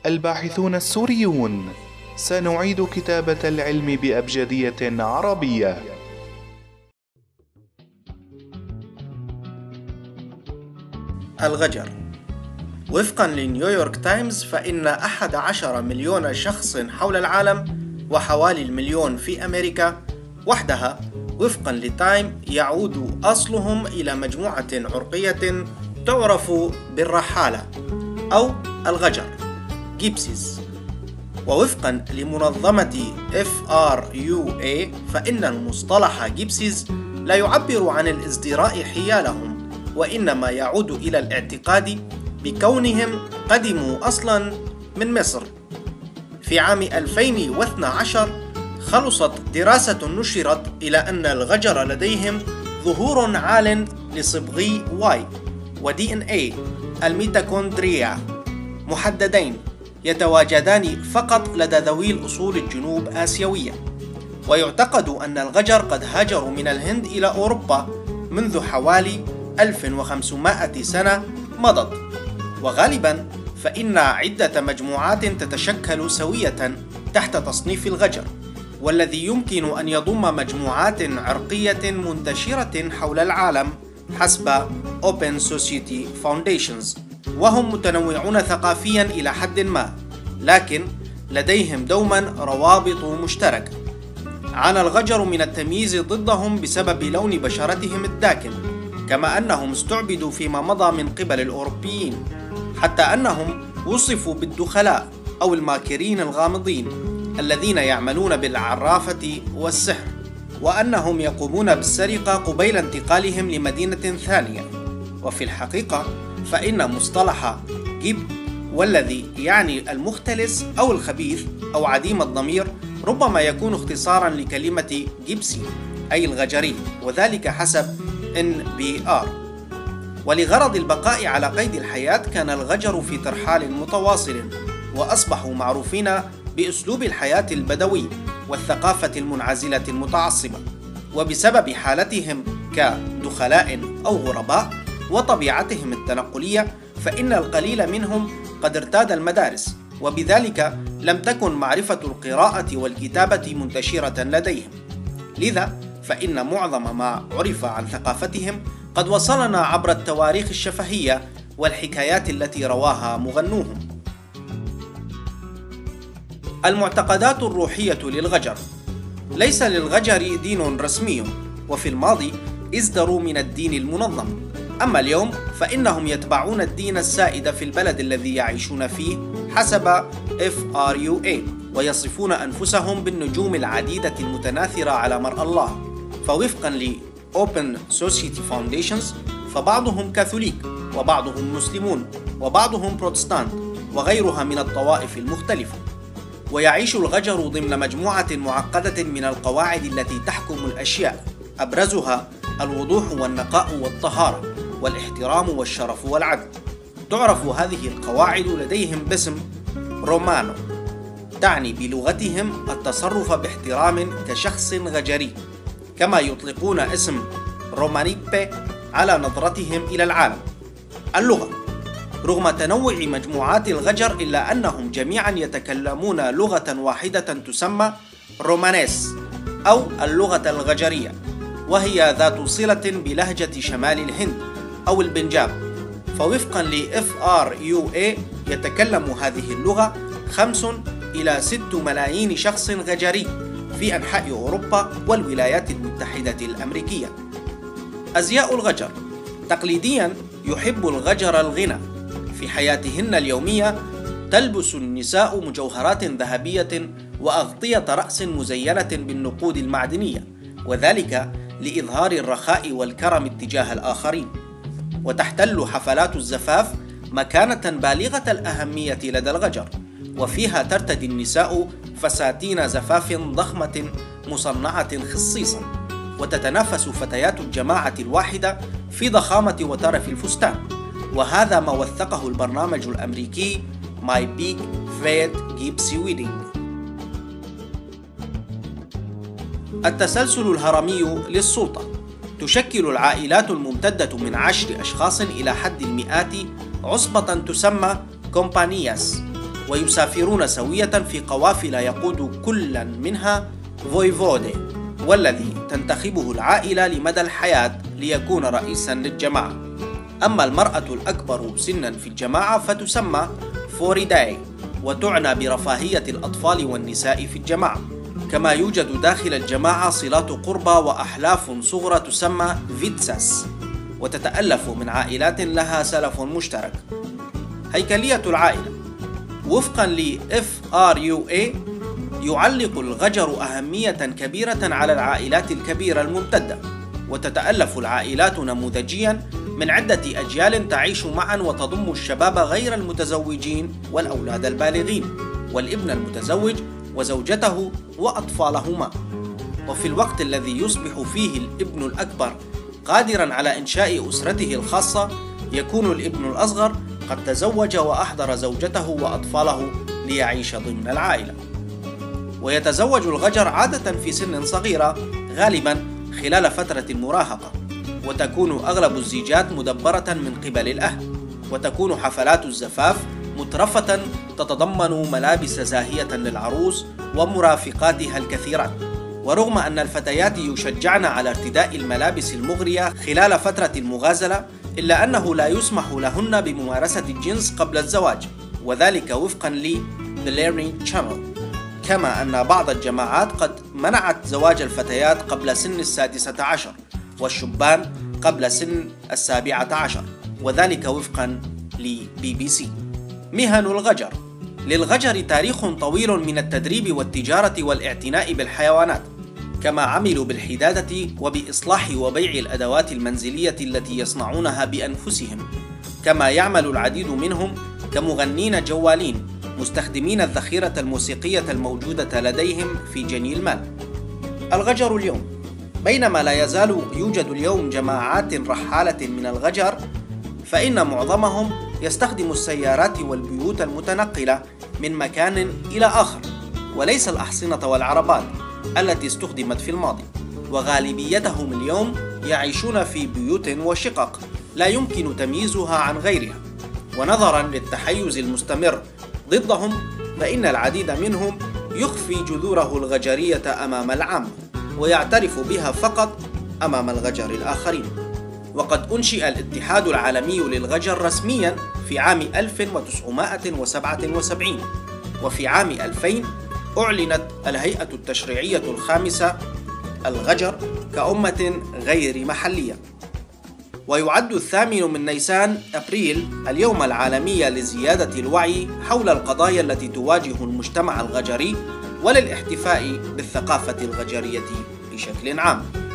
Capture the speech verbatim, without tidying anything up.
الباحثون السوريون، سنعيد كتابة العلم بأبجدية عربية. الغجر. وفقا لنيويورك تايمز، فإن أحد عشر مليون شخص حول العالم وحوالي المليون في أمريكا وحدها وفقا لتايم يعود أصلهم إلى مجموعة عرقية تعرف بالرحالة أو الغجر جيبسيز. ووفقا لمنظمة إف آر يو إيه، فإن المصطلح جيبسيز لا يعبر عن الازدراء حيالهم، وإنما يعود إلى الاعتقاد بكونهم قدموا أصلا من مصر. في عام ألفين واثني عشر خلصت دراسة نشرت إلى أن الغجر لديهم ظهور عال لصبغي واي ودي إن إيه الميتوكوندريا محددين يتواجدان فقط لدى ذوي الأصول الجنوب آسيوية. ويعتقد أن الغجر قد هاجروا من الهند إلى أوروبا منذ حوالي ألف وخمسمائة سنة مضت. وغالبا فإن عدة مجموعات تتشكل سوية تحت تصنيف الغجر، والذي يمكن أن يضم مجموعات عرقية منتشرة حول العالم حسب Open Society Foundations، وهم متنوعون ثقافيا إلى حد ما، لكن لديهم دوما روابط مشتركة. عانى الغجر من التمييز ضدهم بسبب لون بشرتهم الداكن، كما أنهم استعبدوا فيما مضى من قبل الأوروبيين، حتى أنهم وصفوا بالدخلاء أو الماكرين الغامضين الذين يعملون بالعرافة والسحر، وأنهم يقومون بالسرقة قبيل انتقالهم لمدينة ثانية. وفي الحقيقة فإن مصطلح جيب، والذي يعني المختلس أو الخبيث أو عديم الضمير، ربما يكون اختصارا لكلمة جيبسي أي الغجري، وذلك حسب إن بي آر. ولغرض البقاء على قيد الحياة كان الغجر في ترحال متواصل، وأصبحوا معروفين بأسلوب الحياة البدوي والثقافة المنعزلة المتعصبة. وبسبب حالتهم كدخلاء أو غرباء وطبيعتهم التنقلية، فإن القليل منهم قد ارتاد المدارس، وبذلك لم تكن معرفة القراءة والكتابة منتشرة لديهم. لذا فإن معظم ما عرف عن ثقافتهم قد وصلنا عبر التواريخ الشفهية والحكايات التي رواها مغنوهم. المعتقدات الروحية للغجر. ليس للغجر دين رسمي، وفي الماضي ازدروا من الدين المنظم، أما اليوم فإنهم يتبعون الدين السائد في البلد الذي يعيشون فيه حسب إف آر يو إيه، ويصفون أنفسهم بالنجوم العديدة المتناثرة على مرء الله. فوفقا ل Open Society Foundations، فبعضهم كاثوليك، وبعضهم مسلمون، وبعضهم بروتستانت، وغيرها من الطوائف المختلفة. ويعيش الغجر ضمن مجموعة معقدة من القواعد التي تحكم الأشياء، أبرزها الوضوح والنقاء والطهارة والاحترام والشرف والعدل. تعرف هذه القواعد لديهم باسم رومانو، تعني بلغتهم التصرف باحترام كشخص غجري، كما يطلقون اسم رومانيبي على نظرتهم إلى العالم. اللغة. رغم تنوع مجموعات الغجر إلا أنهم جميعا يتكلمون لغة واحدة تسمى رومانيس أو اللغة الغجرية، وهي ذات صلة بلهجة شمال الهند أو البنجاب. فوفقا ل إف آر يو إيه يتكلم هذه اللغة خمس إلى ست ملايين شخص غجري في أنحاء أوروبا والولايات المتحدة الأمريكية. أزياء الغجر. تقليديا يحب الغجر الغنى. في حياتهن اليومية تلبس النساء مجوهرات ذهبية وأغطية رأس مزينة بالنقود المعدنية، وذلك لإظهار الرخاء والكرم اتجاه الآخرين. وتحتل حفلات الزفاف مكانة بالغة الأهمية لدى الغجر، وفيها ترتدي النساء فساتين زفاف ضخمة مصنعة خصيصا، وتتنافس فتيات الجماعة الواحدة في ضخامة وترف الفستان. وهذا ما وثقه البرنامج الأمريكي My Big Fat Gypsy Wedding. التسلسل الهرمي للسلطة. تشكل العائلات الممتدة من عشر أشخاص إلى حد المئات عصبة تسمى كومبانياس، ويسافرون سوية في قوافل يقود كل منها فويفودي، والذي تنتخبه العائلة لمدى الحياة ليكون رئيسا للجماعة. أما المرأة الأكبر سنا في الجماعة فتسمى فوريداي، وتعنى برفاهية الأطفال والنساء في الجماعة. كما يوجد داخل الجماعة صلات قربى وأحلاف صغرى تسمى فيتساس، وتتألف من عائلات لها سلف مشترك. هيكلية العائلة وفقا ل إف آر يو إيه يعلق الغجر أهمية كبيرة على العائلات الكبيرة الممتدة، وتتألف العائلات نموذجيا من عدة أجيال تعيش معا وتضم الشباب غير المتزوجين والأولاد البالغين والابن المتزوج وزوجته وأطفالهما. وفي الوقت الذي يصبح فيه الابن الأكبر قادرا على إنشاء أسرته الخاصة، يكون الابن الأصغر قد تزوج وأحضر زوجته وأطفاله ليعيش ضمن العائلة. ويتزوج الغجر عادة في سن صغيرة غالبا خلال فترة المراهقة، وتكون أغلب الزيجات مدبرة من قبل الأهل، وتكون حفلات الزفاف مترفة تتضمن ملابس زاهية للعروس ومرافقاتها الكثيرات. ورغم أن الفتيات يشجعن على ارتداء الملابس المغرية خلال فترة المغازلة، إلا أنه لا يسمح لهن بممارسة الجنس قبل الزواج، وذلك وفقا ل The Learning Channel. كما أن بعض الجماعات قد منعت زواج الفتيات قبل سن السادسة عشر والشبان قبل سن السابعة عشر، وذلك وفقا لبي بي سي. مهن الغجر. للغجر تاريخ طويل من التدريب والتجارة والاعتناء بالحيوانات، كما عملوا بالحدادة وبإصلاح وبيع الأدوات المنزلية التي يصنعونها بأنفسهم. كما يعمل العديد منهم كمغنين جوالين مستخدمين الذخيرة الموسيقية الموجودة لديهم في جني المال. الغجر اليوم. بينما لا يزال يوجد اليوم جماعات رحالة من الغجر، فإن معظمهم يستخدم السيارات والبيوت المتنقلة من مكان إلى آخر، وليس الأحصنة والعربات التي استخدمت في الماضي. وغالبيتهم اليوم يعيشون في بيوت وشقق لا يمكن تمييزها عن غيرها. ونظرا للتحيز المستمر ضدهم، فإن العديد منهم يخفي جذوره الغجرية أمام العامة، ويعترف بها فقط أمام الغجر الآخرين. وقد أنشئ الاتحاد العالمي للغجر رسميا في عام ألف وتسعمائة وسبعة وسبعين، وفي عام ألفين أعلنت الهيئة التشريعية الخامسة الغجر كأمة غير محلية. ويعد الثامن من نيسان أبريل اليوم العالمي لزيادة الوعي حول القضايا التي تواجه المجتمع الغجري وللاحتفاء بالثقافة الغجرية بشكل عام.